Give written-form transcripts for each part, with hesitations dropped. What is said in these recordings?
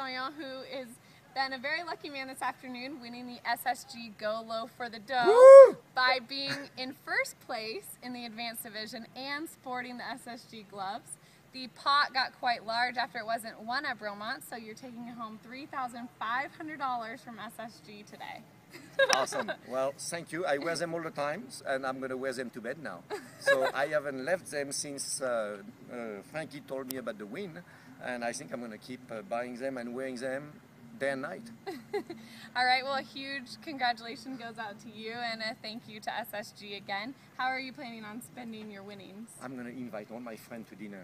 Dorian, who is been a very lucky man this afternoon, winning the SSG Go Low for the Dough by being in first place in the advanced division and sporting the SSG gloves. The pot got quite large after it wasn't won at Bromont, so you're taking home $3,500 from SSG today. Awesome. Well, thank you. I wear them all the time, and I'm going to wear them to bed now. So I haven't left them since Frankie told me about the win, and I think I'm going to keep buying them and wearing them day and night. All right, well, a huge congratulations goes out to you, and a thank you to SSG again. How are you planning on spending your winnings? I'm going to invite all my friends to dinner.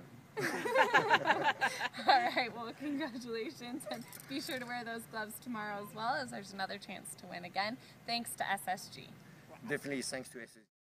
All right, well, congratulations, and be sure to wear those gloves tomorrow as well, as there's another chance to win again. Thanks to SSG. Definitely thanks to SSG.